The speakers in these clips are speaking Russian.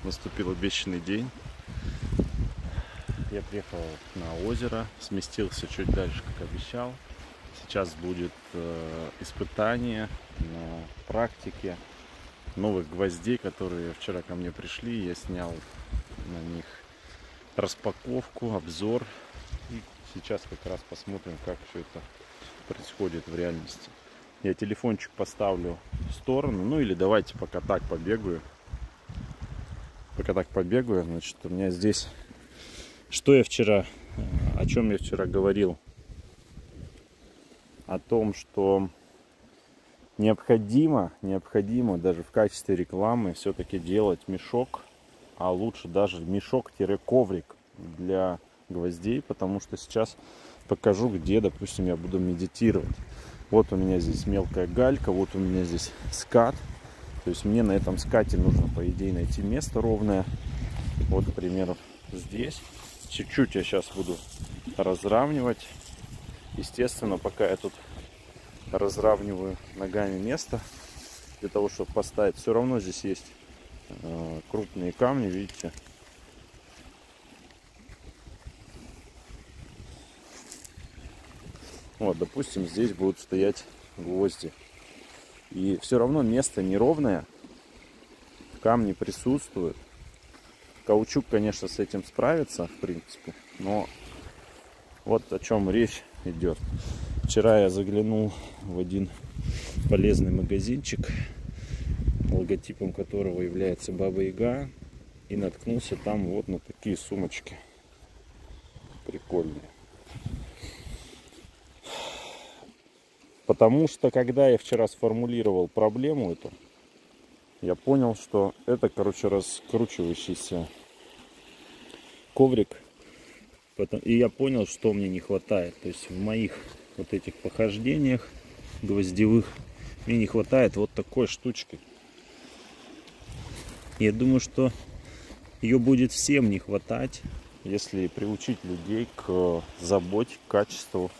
наступил обещанный день. Я приехал на озеро, сместился чуть дальше, как обещал. Сейчас будет испытание на практике новых гвоздей, которые вчера ко мне пришли. Я снял на них распаковку, обзор. И сейчас как раз посмотрим, как все это происходит в реальности. Я телефончик поставлю в сторону, ну или давайте пока так побегаю. Значит, у меня здесь, о чем я вчера говорил? О том, что необходимо даже в качестве рекламы все-таки делать мешок, а лучше даже мешок-коврик для гвоздей, потому что сейчас покажу, где, допустим, я буду медитировать. Вот у меня здесь мелкая галька, вот у меня здесь скат. То есть мне на этом скате нужно, по идее, найти место ровное. Вот, к примеру, здесь. Чуть-чуть я сейчас буду разравнивать. Естественно, пока я тут разравниваю ногами место, для того, чтобы поставить, все равно здесь есть крупные камни, видите. Вот, допустим, здесь будут стоять гвозди. И все равно место неровное, камни присутствуют. Каучук, конечно, с этим справится, в принципе, но вот о чем речь идет. Вчера я заглянул в один полезный магазинчик, логотипом которого является Баба Яга, и наткнулся там вот на такие сумочки. Прикольные. Потому что, когда я вчера сформулировал проблему эту, я понял, что это, короче, раскручивающийся коврик. И я понял, что мне не хватает. То есть в моих вот этих похождениях гвоздевых мне не хватает вот такой штучки. Я думаю, что ее будет всем не хватать, если приучить людей к заботе, к качеству,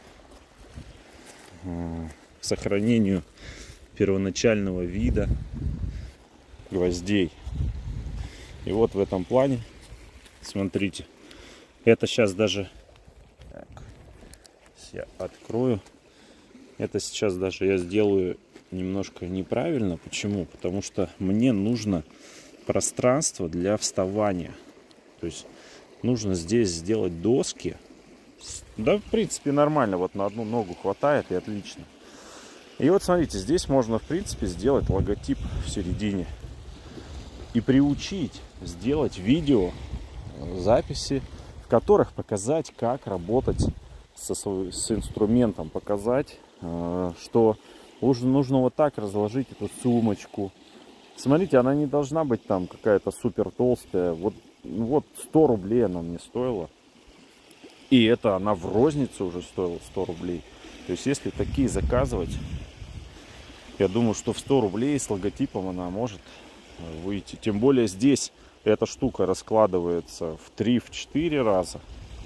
к сохранению первоначального вида гвоздей. И вот в этом плане, смотрите, это сейчас даже, так, я открою, это сейчас даже я сделаю немножко неправильно. Почему? Потому что мне нужно пространство для вставания. То есть нужно здесь сделать доски. Да, в принципе, нормально. Вот на одну ногу хватает, и отлично. И вот смотрите, здесь можно, в принципе, сделать логотип в середине. И приучить сделать видео, записи, в которых показать, как работать с инструментом. Показать, что нужно вот так разложить эту сумочку. Смотрите, она не должна быть там какая-то супер толстая. Вот 100 рублей она мне стоила. И это она в рознице уже стоила 100 рублей. То есть если такие заказывать, я думаю, что в 100 рублей с логотипом она может выйти. Тем более здесь эта штука раскладывается в 3-4 раза.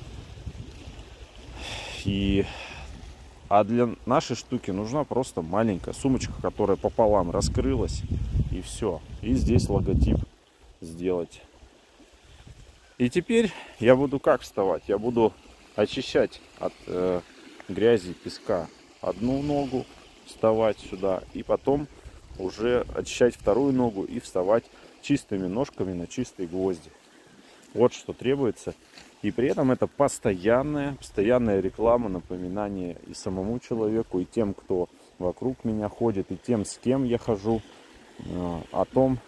А для нашей штуки нужна просто маленькая сумочка, которая пополам раскрылась. И все. И здесь логотип сделать. И теперь я буду как вставать? Я буду очищать от грязи, песка одну ногу, вставать сюда, и потом уже очищать вторую ногу и вставать чистыми ножками на чистые гвозди. Вот что требуется. И при этом это постоянная реклама, напоминание и самому человеку, и тем, кто вокруг меня ходит, и тем, с кем я хожу, о том,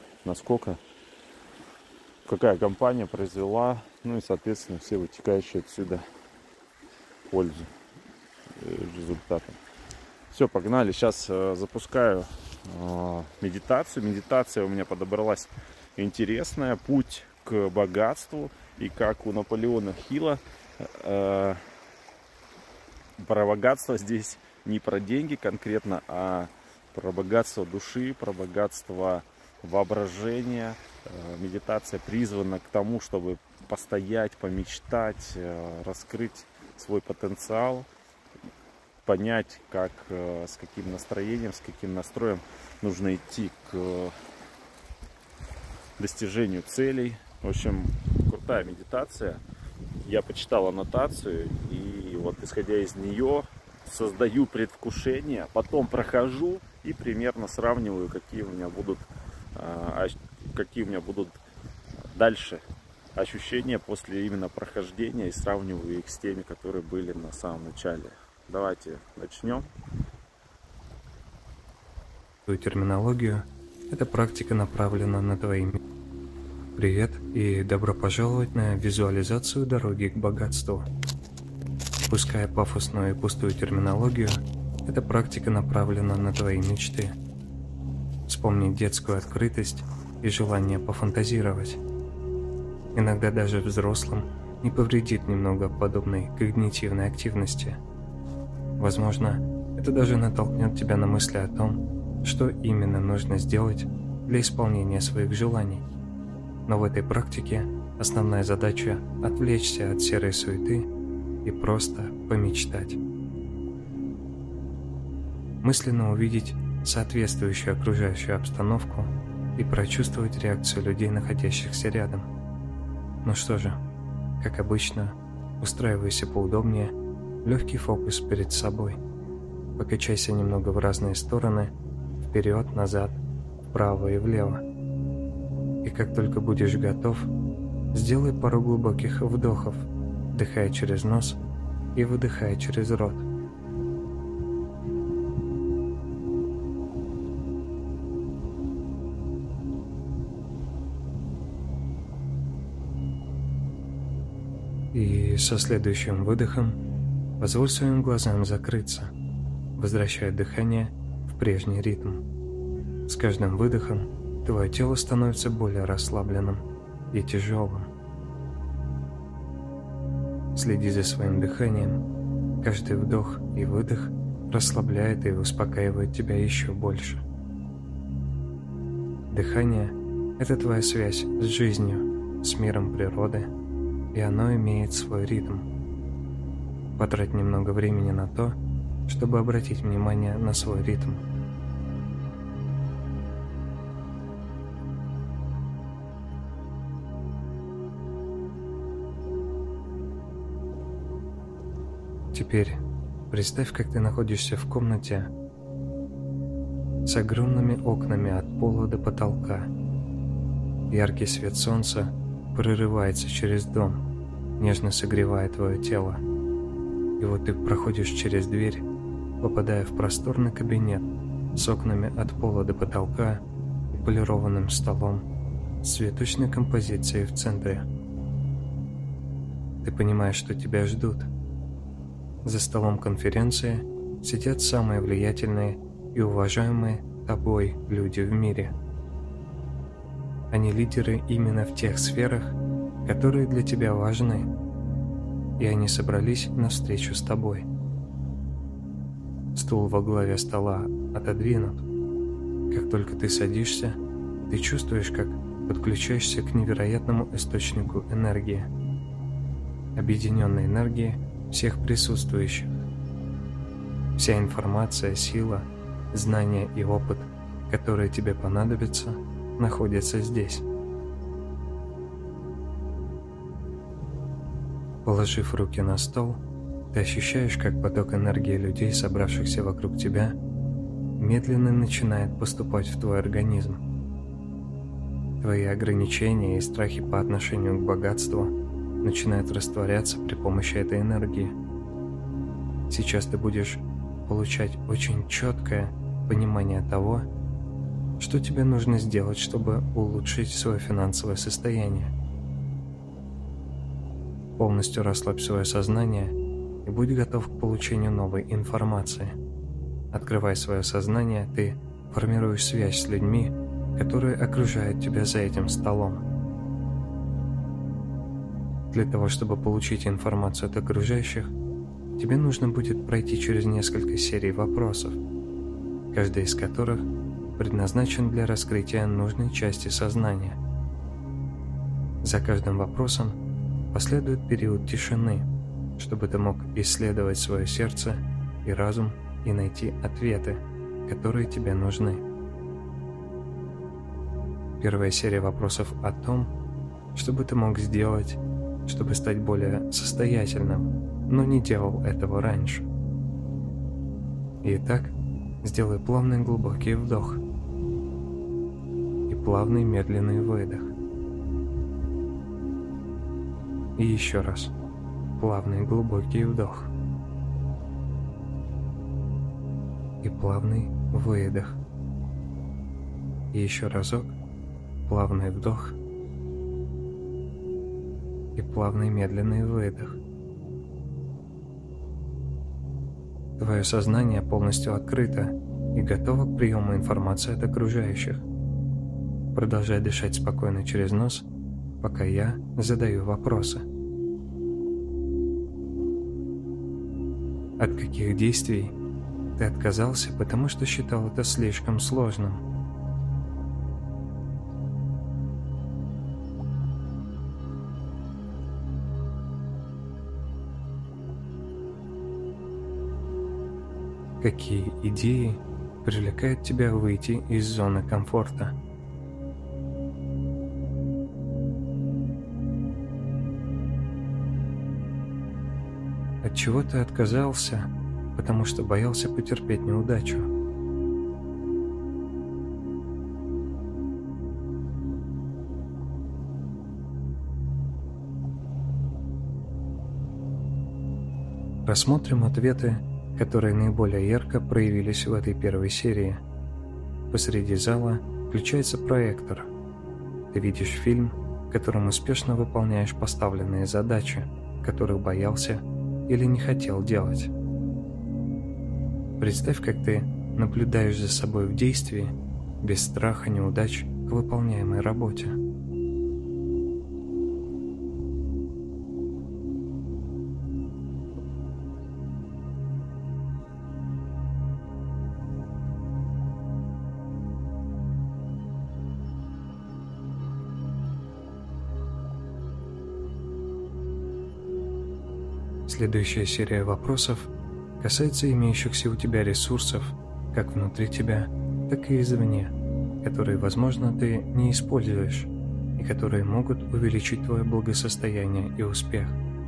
какая компания произвела, ну и, соответственно, все вытекающие отсюда пользу, результаты. Все, погнали. Сейчас запускаю медитацию. Медитация у меня подобралась интересная. Путь к богатству. И как у Наполеона Хилла, про богатство здесь не про деньги конкретно, а про богатство души, про богатство воображения. Медитация призвана к тому, чтобы постоять, помечтать, раскрыть свой потенциал, понять, с каким настроением, с каким настроем нужно идти к достижению целей. В общем, крутая медитация. Я почитал аннотацию, и вот исходя из нее создаю предвкушение, потом прохожу и примерно сравниваю, какие у меня будут дальше ощущения после именно прохождения, и сравниваю их с теми, которые были на самом начале. Давайте начнем. Терминологию. Эта практика направлена на твои. Привет и добро пожаловать на визуализацию дороги к богатству. Пускай пафосную и пустую терминологию, эта практика направлена на твои мечты. Вспомни детскую открытость и желание пофантазировать. Иногда даже взрослым не повредит немного подобной когнитивной активности. Возможно, это даже натолкнет тебя на мысли о том, что именно нужно сделать для исполнения своих желаний. Но в этой практике основная задача – отвлечься от серой суеты и просто помечтать. Мысленно увидеть соответствующую окружающую обстановку и прочувствовать реакцию людей, находящихся рядом. Ну что же, как обычно, устраивайся поудобнее, легкий фокус перед собой. Покачайся немного в разные стороны, вперед, назад, вправо и влево. И как только будешь готов, сделай пару глубоких вдохов, вдыхая через нос и выдыхая через рот. И со следующим выдохом позволь своим глазам закрыться, возвращая дыхание в прежний ритм. С каждым выдохом твое тело становится более расслабленным и тяжелым. Следи за своим дыханием. Каждый вдох и выдох расслабляет и успокаивает тебя еще больше. Дыхание – это твоя связь с жизнью, с миром природы, и оно имеет свой ритм. Потрать немного времени на то, чтобы обратить внимание на свой ритм. Теперь представь, как ты находишься в комнате с огромными окнами от пола до потолка. Яркий свет солнца прорывается через дом, нежно согревая твое тело. И вот ты проходишь через дверь, попадая в просторный кабинет с окнами от пола до потолка и полированным столом с цветочной композицией в центре. Ты понимаешь, что тебя ждут. За столом конференции сидят самые влиятельные и уважаемые тобой люди в мире. Они лидеры именно в тех сферах, которые для тебя важны, и они собрались на встречу с тобой. Стул во главе стола отодвинут. Как только ты садишься, ты чувствуешь, как подключаешься к невероятному источнику энергии, объединенной энергии всех присутствующих. Вся информация, сила, знания и опыт, которые тебе понадобятся, находятся здесь. Положив руки на стол, ты ощущаешь, как поток энергии людей, собравшихся вокруг тебя, медленно начинает поступать в твой организм. Твои ограничения и страхи по отношению к богатству начинают растворяться при помощи этой энергии. Сейчас ты будешь получать очень четкое понимание того, что тебе нужно сделать, чтобы улучшить свое финансовое состояние. Полностью расслабь свое сознание и будь готов к получению новой информации. Открывая свое сознание, ты формируешь связь с людьми, которые окружают тебя за этим столом. Для того, чтобы получить информацию от окружающих, тебе нужно будет пройти через несколько серий вопросов, каждый из которых предназначен для раскрытия нужной части сознания. За каждым вопросом последует период тишины, чтобы ты мог исследовать свое сердце и разум и найти ответы, которые тебе нужны. Первая серия вопросов о том, что бы ты мог сделать, чтобы стать более состоятельным, но не делал этого раньше. Итак, сделай плавный глубокий вдох и плавный медленный выдох. И еще раз. Плавный глубокий вдох и плавный выдох. И еще разок. Плавный вдох и плавный медленный выдох. Твое сознание полностью открыто и готово к приему информации от окружающих. Продолжай дышать спокойно через нос, пока я задаю вопросы. От каких действий ты отказался, потому что считал это слишком сложным? Какие идеи привлекают тебя выйти из зоны комфорта? От чего ты отказался, потому что боялся потерпеть неудачу? Рассмотрим ответы, которые наиболее ярко проявились в этой первой серии. Посреди зала включается проектор. Ты видишь фильм, в котором успешно выполняешь поставленные задачи, которых боялся или не хотел делать. Представь, как ты наблюдаешь за собой в действии, без страха неудач к выполняемой работе. Следующая серия вопросов касается имеющихся у тебя ресурсов, как внутри тебя, так и извне, которые, возможно, ты не используешь и которые могут увеличить твое благосостояние и успех.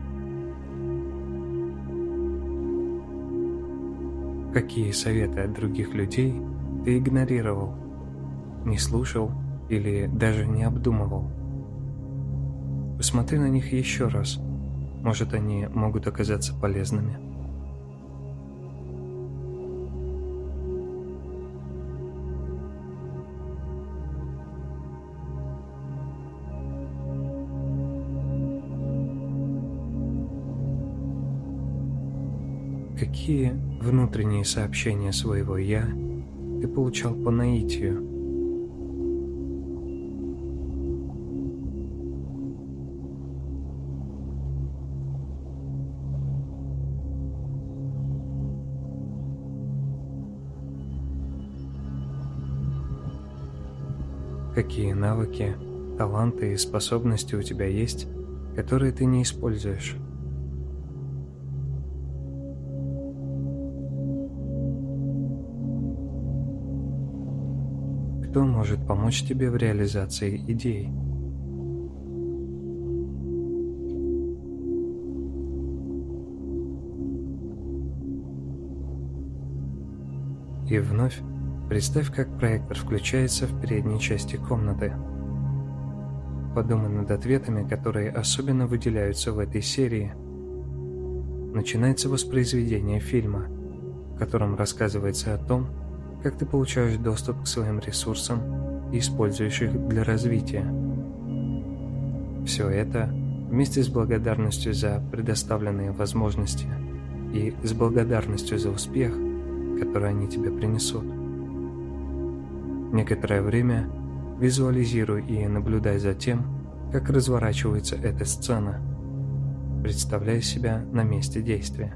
Какие советы от других людей ты игнорировал, не слушал или даже не обдумывал? Посмотри на них еще раз. Может, они могут оказаться полезными. Какие внутренние сообщения своего «я» ты получал по наитию? Какие навыки, таланты и способности у тебя есть, которые ты не используешь? Кто может помочь тебе в реализации идей? И вновь представь, как проектор включается в передней части комнаты. Подумай над ответами, которые особенно выделяются в этой серии. Начинается воспроизведение фильма, в котором рассказывается о том, как ты получаешь доступ к своим ресурсам и используешь их для развития. Все это вместе с благодарностью за предоставленные возможности и с благодарностью за успех, который они тебе принесут. Некоторое время визуализируй и наблюдай за тем, как разворачивается эта сцена, представляя себя на месте действия.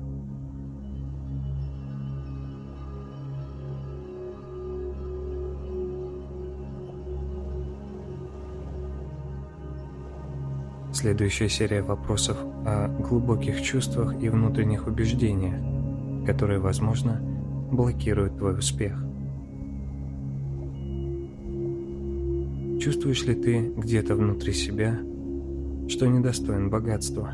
Следующая серия вопросов о глубоких чувствах и внутренних убеждениях, которые, возможно, блокируют твой успех. Чувствуешь ли ты где-то внутри себя, что недостоин богатства?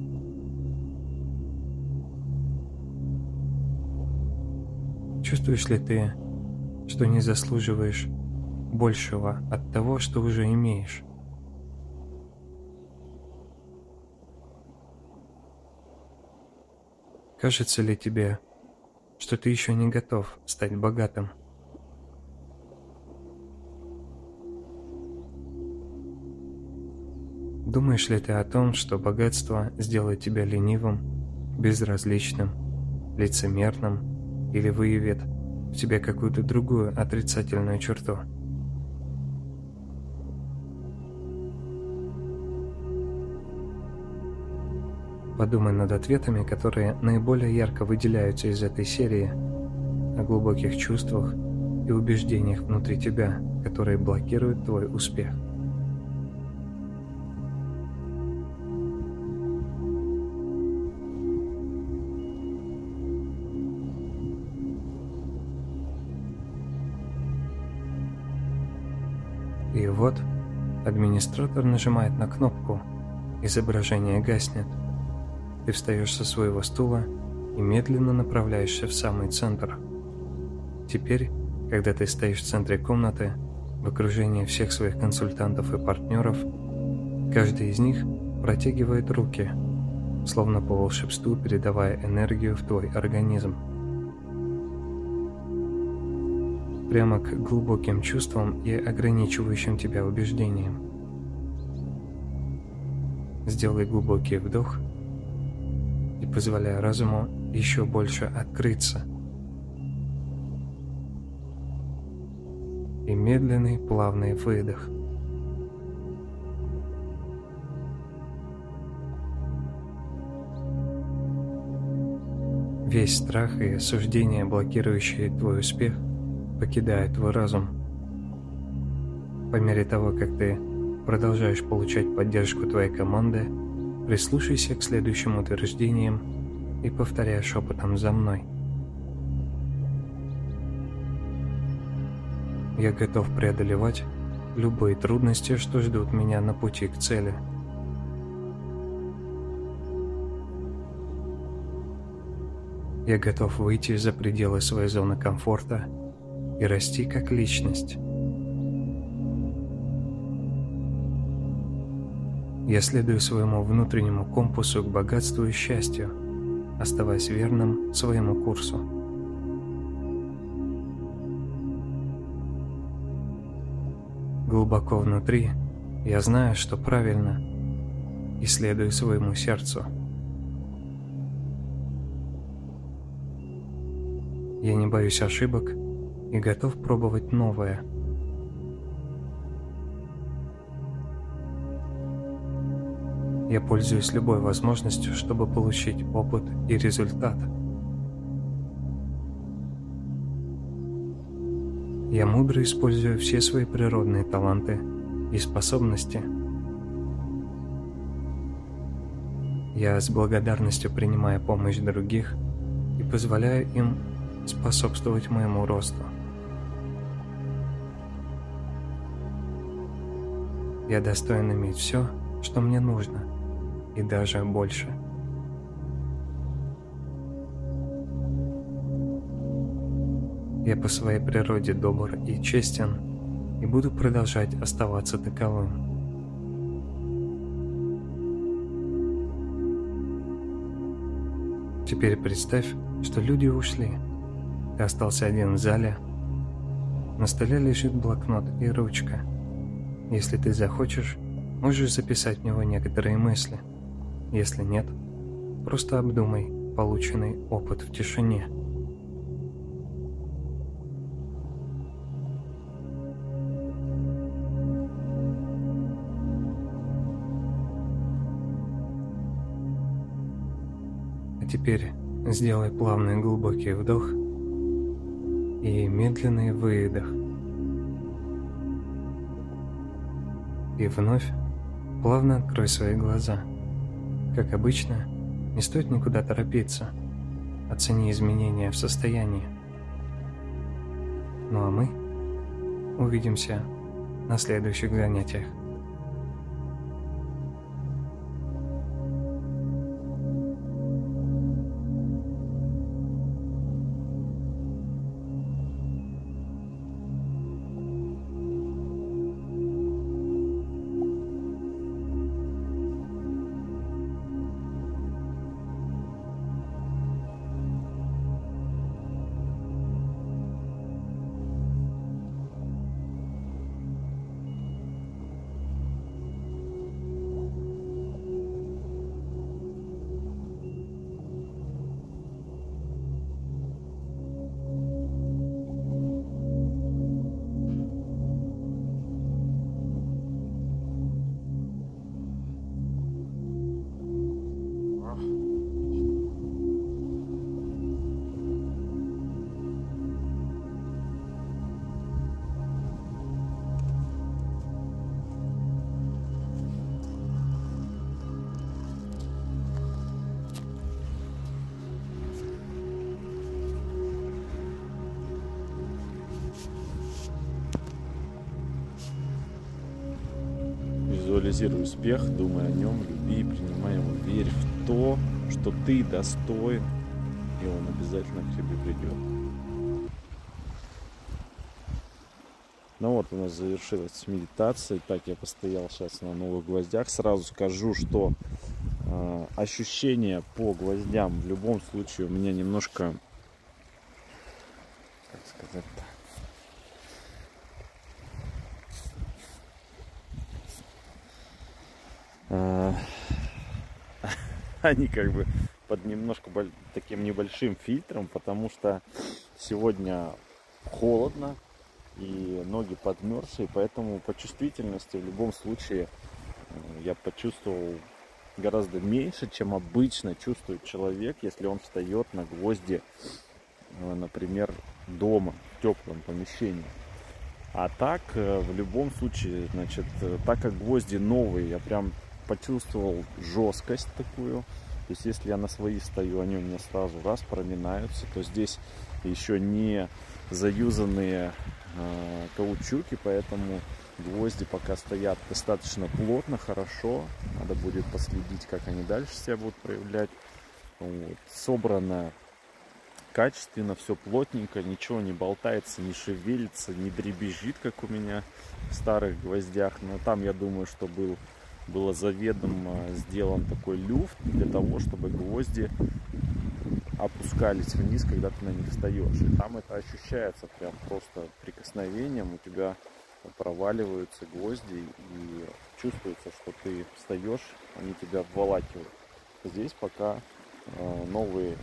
Чувствуешь ли ты, что не заслуживаешь большего от того, что уже имеешь? Кажется ли тебе, что ты еще не готов стать богатым? Думаешь ли ты о том, что богатство сделает тебя ленивым, безразличным, лицемерным или выявит в тебе какую-то другую отрицательную черту? Подумай над ответами, которые наиболее ярко выделяются из этой серии, о глубоких чувствах и убеждениях внутри тебя, которые блокируют твой успех. И вот администратор нажимает на кнопку, изображение гаснет. Ты встаешь со своего стула и медленно направляешься в самый центр. Теперь, когда ты стоишь в центре комнаты, в окружении всех своих консультантов и партнеров, каждый из них протягивает руки, словно по волшебству передавая энергию в твой организм. Прямо к глубоким чувствам и ограничивающим тебя убеждениям. Сделай глубокий вдох и позволяй разуму еще больше открыться. И медленный, плавный выдох. Весь страх и осуждение, блокирующие твой успех, покидает твой разум. По мере того, как ты продолжаешь получать поддержку твоей команды, прислушайся к следующим утверждениям и повторяй шепотом за мной. Я готов преодолевать любые трудности, что ждут меня на пути к цели. Я готов выйти за пределы своей зоны комфорта и расти как личность. Я следую своему внутреннему компасу к богатству и счастью, оставаясь верным своему курсу. Глубоко внутри я знаю, что правильно, и следую своему сердцу. Я не боюсь ошибок и готов пробовать новое. Я пользуюсь любой возможностью, чтобы получить опыт и результат. Я мудро использую все свои природные таланты и способности. Я с благодарностью принимаю помощь других и позволяю им способствовать моему росту. Я достоин иметь все, что мне нужно, и даже больше. Я по своей природе добр и честен, и буду продолжать оставаться таковым. Теперь представь, что люди ушли. Ты остался один в зале. На столе лежит блокнот и ручка. Если ты захочешь, можешь записать в него некоторые мысли. Если нет, просто обдумай полученный опыт в тишине. А теперь сделай плавный глубокий вдох и медленный выдох. И вновь плавно открой свои глаза. Как обычно, не стоит никуда торопиться. Оцени изменения в состоянии. Ну а мы увидимся на следующих занятиях. Визуализируй успех, думай о нем, люби, принимай его, верь в то, что ты достоин, и он обязательно к тебе придет. Ну вот у нас завершилась медитация. Так, я постоял сейчас на новых гвоздях. Сразу скажу, что ощущения по гвоздям в любом случае у меня немножко, как сказать-то, они как бы под немножко таким небольшим фильтром, потому что сегодня холодно и ноги подмерзшие, поэтому по чувствительности в любом случае я почувствовал гораздо меньше, чем обычно чувствует человек, если он встает на гвозди, например, дома, в теплом помещении. А так, в любом случае, значит, так как гвозди новые, я прям почувствовал жесткость такую. То есть, если я на свои стою, они у меня сразу раз проминаются, то здесь еще не заюзанные каучуки, поэтому гвозди пока стоят достаточно плотно, хорошо. Надо будет последить, как они дальше себя будут проявлять. Вот. Собрано качественно, все плотненько, ничего не болтается, не шевелится, не дребезжит, как у меня в старых гвоздях. Но там, я думаю, что было заведомо сделан такой люфт для того, чтобы гвозди опускались вниз, когда ты на них встаешь. И там это ощущается прям просто прикосновением. У тебя проваливаются гвозди и чувствуется, что ты встаешь, они тебя обволакивают. Здесь пока новые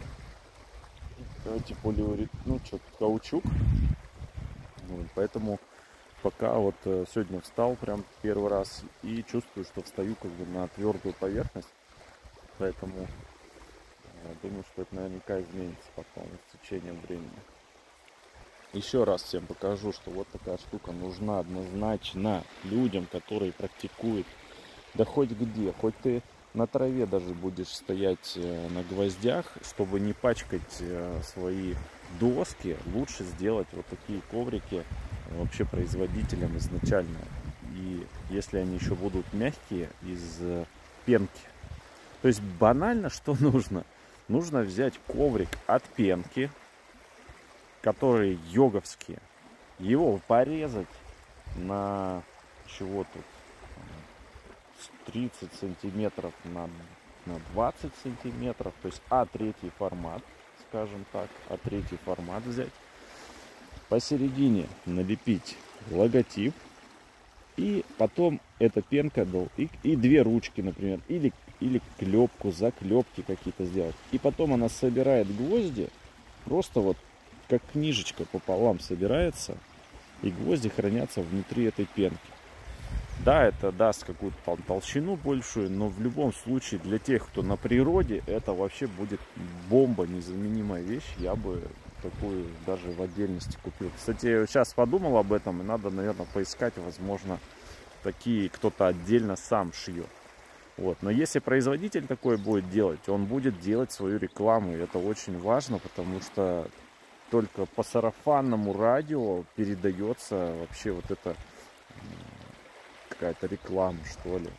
каучук. Вот, поэтому пока вот сегодня встал прям первый раз и чувствую, что встаю как бы на твердую поверхность. Поэтому думаю, что это наверняка изменится потом с течением времени. Еще раз всем покажу, что вот такая штука нужна однозначно людям, которые практикуют. Да хоть где, хоть ты на траве даже будешь стоять на гвоздях, чтобы не пачкать свои доски, лучше сделать вот такие коврики вообще производителям изначально. И если они еще будут мягкие, из пенки. То есть банально что нужно? Нужно взять коврик от пенки, которые йоговские, его порезать на чего тут 30 сантиметров на 20 сантиметров, то есть А3 формат, скажем так, А3 формат взять, посередине налепить логотип, и потом эта пенка и две ручки, например, или клепку, заклепки какие-то сделать, и потом она собирает гвозди, просто вот как книжечка пополам собирается, и гвозди хранятся внутри этой пенки. Да, это даст какую-то толщину большую, но в любом случае для тех, кто на природе, это вообще будет бомба, незаменимая вещь. Я бы такую даже в отдельности купил. Кстати, сейчас подумал об этом, и надо, наверное, поискать, возможно, такие кто-то отдельно сам шьет. Вот. Но если производитель такой будет делать, он будет делать свою рекламу, и это очень важно, потому что только по сарафанному радио передается вообще вот это какая-то реклама, что ли.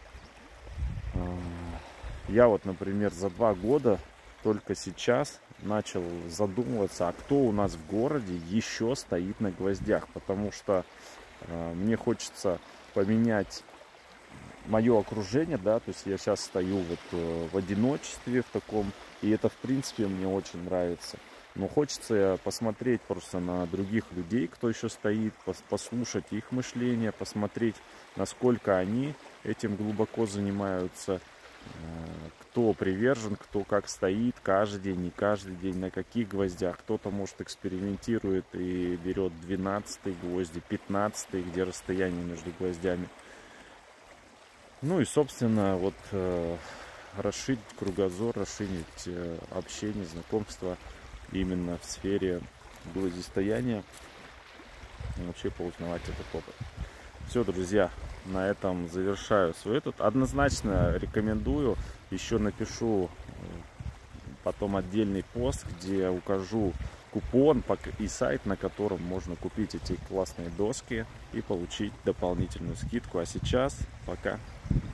Я вот, например, за 2 года только сейчас начал задумываться, а кто у нас в городе еще стоит на гвоздях, потому что мне хочется поменять мое окружение, да, то есть я сейчас стою вот в одиночестве в таком, и это в принципе мне очень нравится. Но хочется посмотреть просто на других людей, кто еще стоит, послушать их мышление, посмотреть, насколько они этим глубоко занимаются, кто привержен, кто как стоит каждый день, не каждый день, на каких гвоздях. Кто-то, может, экспериментирует и берет 12-й гвозди, 15-й, где расстояние между гвоздями. Ну и, собственно, вот расширить кругозор, расширить общение, знакомство именно в сфере гвоздистояния и вообще поузнавать этот опыт. Все, друзья, на этом завершаю свой этот. Однозначно рекомендую. Еще напишу потом отдельный пост, где укажу купон и сайт, на котором можно купить эти классные доски и получить дополнительную скидку. А сейчас пока.